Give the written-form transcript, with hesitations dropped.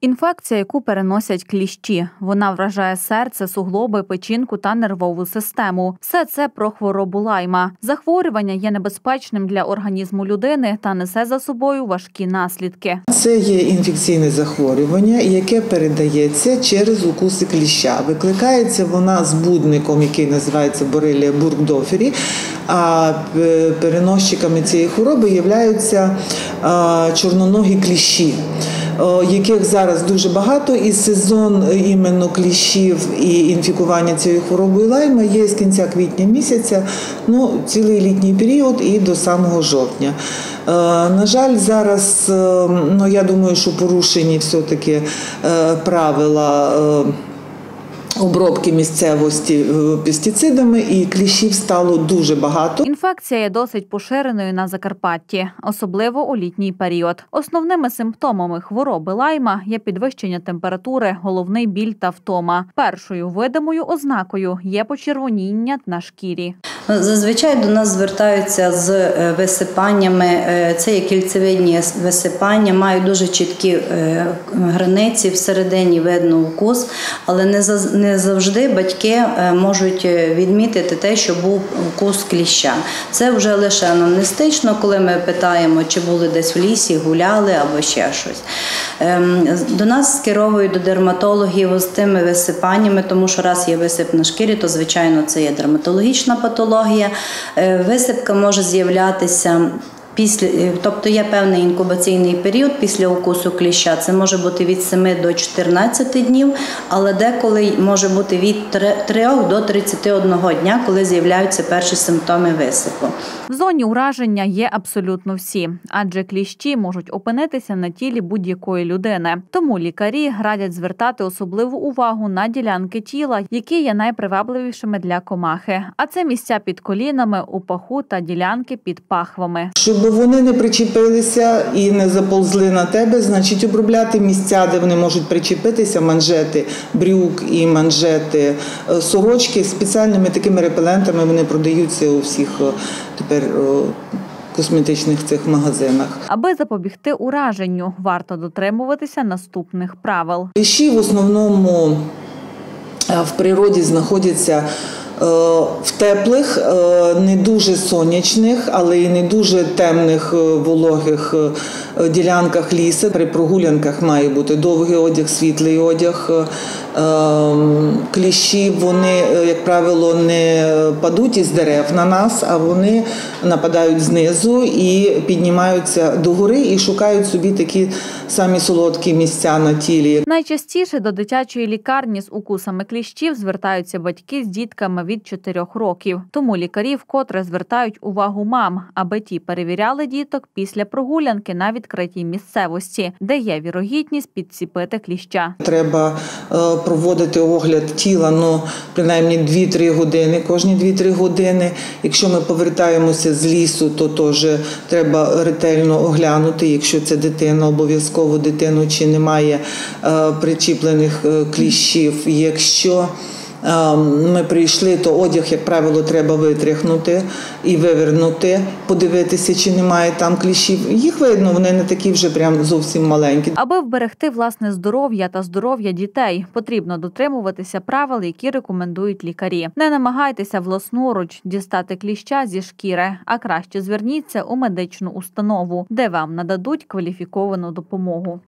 Інфекція, яку переносять кліщі. Вона вражає серце, суглоби, печінку та нервову систему. Все це про хворобу Лайма. Захворювання є небезпечним для організму людини та несе за собою важкі наслідки. Це є інфекційне захворювання, яке передається через укуси кліща. Викликається вона збудником, який називається Борелія бургдорфері, а переносчиками цієї хвороби являються чорноногі кліщі, яких зараз дуже багато, і сезон іменно кліщів і інфікування цією хворобою Лайма є з кінця квітня місяця, цілий літній період і до самого жовтня. На жаль, зараз, я думаю, що порушені все-таки правила обробки місцевості пестицидами, і кліщів стало дуже багато. Інфекція є досить поширеною на Закарпатті, особливо у літній період. Основними симптомами хвороби Лайма є підвищення температури, головний біль та втома. Першою видимою ознакою є почервоніння на шкірі. Зазвичай до нас звертаються з висипаннями. Це є кільцевидні висипання, мають дуже чіткі границі, всередині видно укус, але не завжди батьки можуть відмітити те, що був укус кліща. Це вже лише анамнестично, коли ми питаємо, чи були десь в лісі, гуляли або ще щось. До нас скеровують до дерматологів з тими висипаннями, тому що раз є висип на шкірі, то, звичайно, це є дерматологічна патологія. Висипка може з'являтися тобто є певний інкубаційний період після укусу кліща. Це може бути від 7 до 14 днів, але деколи може бути від 3 до 31 дня, коли з'являються перші симптоми висипу. В зоні ураження є абсолютно всі, адже кліщі можуть опинитися на тілі будь-якої людини. Тому лікарі радять звертати особливу увагу на ділянки тіла, які є найпривабливішими для комахи. А це місця під колінами, у паху та ділянки під пахвами. Щоб вони не причепилися і не заповзли на тебе, значить обробляти місця, де вони можуть причепитися, манжети брюк і манжети сорочки. Спеціальними такими репелентами вони продаються у всіх тепер косметичних цих магазинах. Аби запобігти ураженню, варто дотримуватися наступних правил. Кліщі в основному в природі знаходяться в теплих, не дуже сонячних, але і не дуже темних, вологих ділянках лісу. При прогулянках має бути довгий одяг, світлий одяг. Кліщі, вони, як правило, не падуть із дерев на нас, а вони нападають знизу і піднімаються догори і шукають собі такі самі солодкі місця на тілі. Найчастіше до дитячої лікарні з укусами кліщів звертаються батьки з дітками від 4 років. Тому лікарі вкотре звертають увагу мам, аби ті перевіряли діток після прогулянки на відкритій місцевості, де є вірогідність підціпити кліща. Треба проводити огляд тіла, принаймні 2-3 години, кожні 2-3 години. Якщо ми повертаємося з лісу, то теж треба ретельно оглянути, якщо це дитина, обов'язково дитину, чи немає причіплених кліщів. Якщо ми прийшли, то одяг, як правило, треба витряхнути і вивернути, подивитися, чи немає там кліщів. Їх видно, вони не такі вже прям зовсім маленькі. Аби вберегти власне здоров'я та здоров'я дітей, потрібно дотримуватися правил, які рекомендують лікарі. Не намагайтеся власноруч дістати кліща зі шкіри, а краще зверніться у медичну установу, де вам нададуть кваліфіковану допомогу.